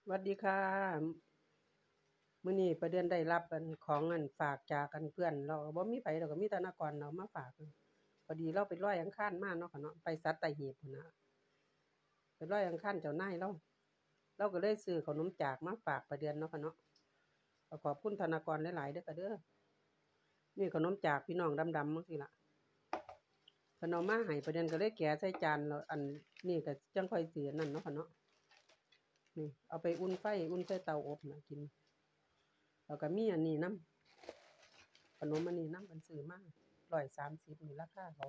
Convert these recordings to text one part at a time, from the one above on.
สวัสดีค่ะมื้อนี้ประเดือนได้รับของฝากจากเพื่อนเราก็บ่มีไผดอกก็มีแต่นกรเอามาฝากพอดีเราไปลอยอังคารมาเนาะค่ะเนาะไปสัตหีบพุ่นน่ะไปลอยอังคารเจ้านายเราก็เลยซื้อขนมจากมาฝากประเดือนเนาะค่ะเนาะก็ขอบคุณธนากรหลายๆเด้อค่ะเด้อนี่ขนมจากพี่น้องดำๆจังซี่ล่ะเพิ่นเอามาให้ประเดือนก็เลยแกะใส่จานแล้วนี้ก็จังค่อยสิอันนั้นเนาะค่ะเนาะนี่เอาไปอุ่นไฟอุ่นใส่เตาอบน่ะกินแล้วก็มีอันนี้นำ ขนมอันนี้นำเพิ่นซื้อมา130นี่ราคาเขา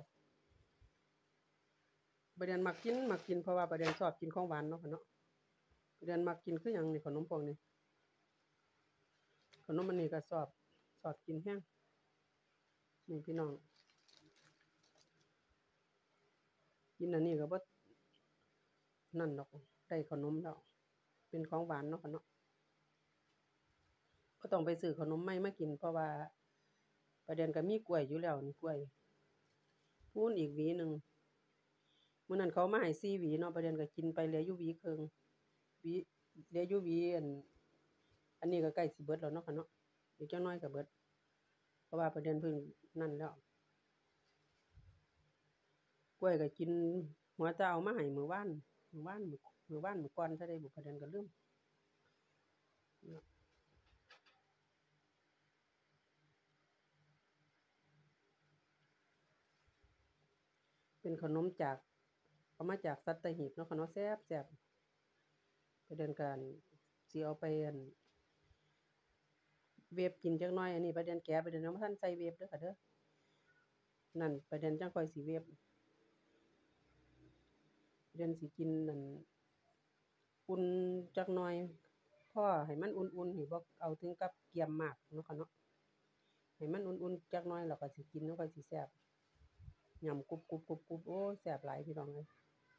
ประเด็นมักกินเพราะว่าประเด็นชอบกินของหวานเนาะค่ะเนาะประเด็นมักกินคือหยังนี่ขนมพวกนี้ขนมอันนี้ก็ชอบกินแรงนี่พี่น้องกินอันนี้ก็บ่นั่นดอกได้ขนมแล้วเป็นของหวานเนาะค่ะเนาะบ่ต้องไปซื้อขนมใหม่มากินเพราะว่าประเด็นก็มีกล้วยอยู่แล้วนี่กล้วยพู้นอีกหวีหนึ่งมื้อนั้นเขาเอามาให้4หวีเนาะประเด็นก็กินไปเหลืออยู่หวีครึ่งหวีเหลืออยู่หวีอันนี้ก็ใกล้สิเบิดแล้วเนาะค่ะเนาะอีกจักหน่อยก็เบิดเพราะว่าประเด็นเพิ่งนั่นแล้วกล้วยก็กินหัวจะเอามาให้มื้อก่อนซะได้บุประเด็นก็ลืมเป็นขนมจากเอามาจากสัตหีบเนาะค่ะเนาะแซ่บๆประเด็นก็สิเอาไปเวฟกินจักหน่อยอันนี้ประเด็นแกะประเด็นยังบ่ทันใส่เวฟเด้อค่ะเด้อนั่นประเด็นจังค่อยสิเวฟประเด็นสิกินนั่นอุ่นจักหน่อยพอให้มันอุ่นๆนี่บ่เอาถึงกับเกรียมมากเนาะค่ะเนาะให้มันอุ่นๆจักหน่อยแล้วก็สิกินแล้วค่อยสิแซ่บยำกรุบๆๆๆโอ้ยแซ่บหลายพี่น้องเอ้ย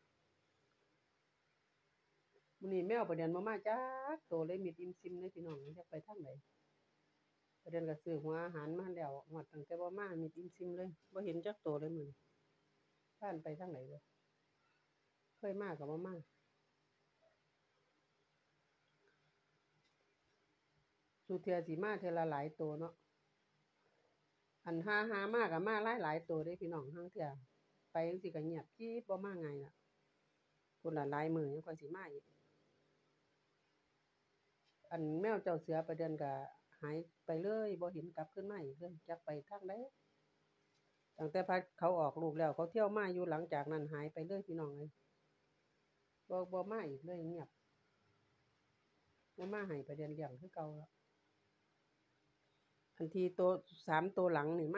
มื้อนี้แมวประเด็นบ่มาจักโตเลยมิดอิ่มซิมเลยพี่น้องจักไปทางใดประเด็นก็ซื้อหัวอาหารมาแล้วฮอดตั้งแต่บ่มามิดอิ่มซิมเลยบ่เห็นจักโตเลยมื้อนี้พากันไปทางใดเด้อเคยมาก็บ่มาซุเทื่อสิมาเทื่อละหลายโตเนาะอันหามาก็มาหลายๆโตเดะพี่น้องลางเทื่อไปจังซี้ก็เงียบกริบบ่มาง่ายล่ะพุ่นล่ะหลายมื้อยังค่อยสิมาอีกอันแมวเจ้าเสือประเดือนก็หายไปเลยบ่เห็นกลับคืนมาอีกเลยจักไปทางใดตั้งแต่พัดเขาออกลูกแล้วเขาเที่ยวมาอยู่หลังจากนั้นหายไปเลยพี่น้องเอ้ยบ่มาอีกเลยเงียบบ่มาให้ประเดือนเลี้ยงคือเก่าแล้วอันที่โต3ตัวหลังนี่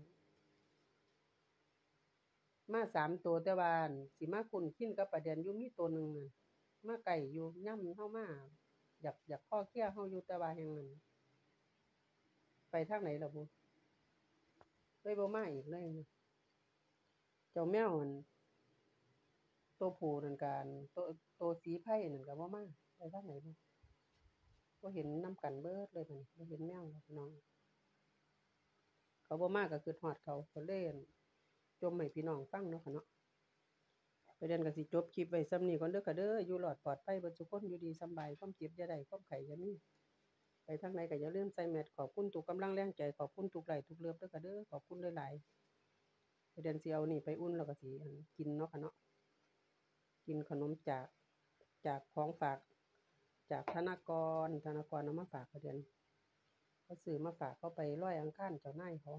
มา3ตัวแต่ว่าอั่นสิมาคุ้นชินกับประเดือนอยู่มีตัวหนึ่งน่ะมาใกล้อยู่ยามเฮามาอยากพ้อเคียเฮาอยู่แต่ว่าแฮ่งนั้นไปทางไหนล่ะบุเลยบ่มาอีกเลยเจ้าแมวอั่นตัวผู้นั่นก็อั่นตัวสีไผ่นั่นก็บ่มาไปทางไหนบุบ่เห็นนำกันเบิดเลยบัดนี้บ่เห็นแมวแล้วพี่น้องเขาบ่มาก็คิดฮอดเขาก็เลยอั่นจมให้พี่น้องฟังเนาะค่ะเนาะประเด็นก็สิจบคลิปไว้ส่ำนี้ก่อนเด้อค่ะเด้ออยู่รอดปลอดภัยเบิดซุคนอยู่ดีสำบายความเจ็บอย่าได้ความไข้อย่ามีไปทางใดก็อย่าลืมใส่แมสขอบคุณทุกกำลังแรงใจขอบคุณทุกไลก์ทุกเลิฟเด้อค่ะเด้อขอบคุณหลายๆประเด็นสิเอานี่ไปอุ่นแล้วก็สิอั่นกินเนาะค่ะเนาะ กินขนมจากของฝากจากธนากรเอามาฝากเขาเดือนเขาซื้อมาฝากเขาไปลอยอังคารเจ้านายเขา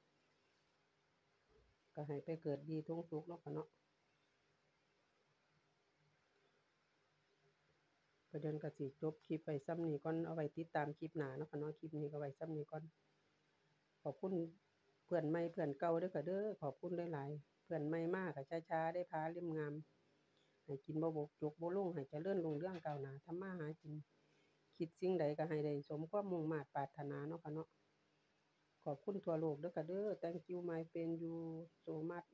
ก็ให้ไปเกิดดีทุงสุขเนาะค่ะเนาะก็เดือนก็สิจบคลิปไว้ส่ำนี้ก่อนเอาไว้ติดตามคลิปหน้าเนาะค่ะเนาะคลิปนี้ก็ไว้ส่ำนี้ก่อนขอบคุณเพื่อนใหม่เพื่อนเก่าเด้อค่ะเด้อขอบคุณหลายๆเพื่อนใหม่มาก็ช้าๆได้พาเล่มงามให้กินบ่บกจกบ่ลงให้เจริญรุ่งเรืองก้าวหน้าทำมาหากินคิดสิ่งใดก็ให้ได้สมความมุ่งมา่ปรารถนาเนาะค่ะเนาะ ขอบคุณทั่วโลกเด้อค่ะเด้อ Thank you my friend you so much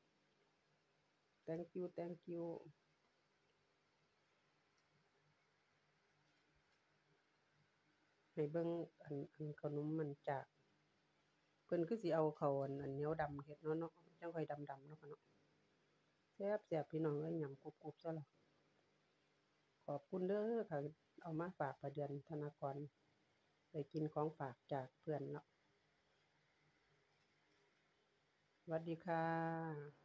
Thank you ให้เบิ่งอันขนมมันจากเพิ่นคือสิเอาเข้าวอันเหนียวดำเฮ็ดเนาะจังค่อยดำๆเนาะค่ะเนาะแซ่บๆพี่น้องเอ้ยยำกรุบๆซะแล้วขอบคุณเด้อค่ะเอามาฝากประเดือนธนากรได้กินของฝากจากเพื่อนเนาะสวัสดีค่ะ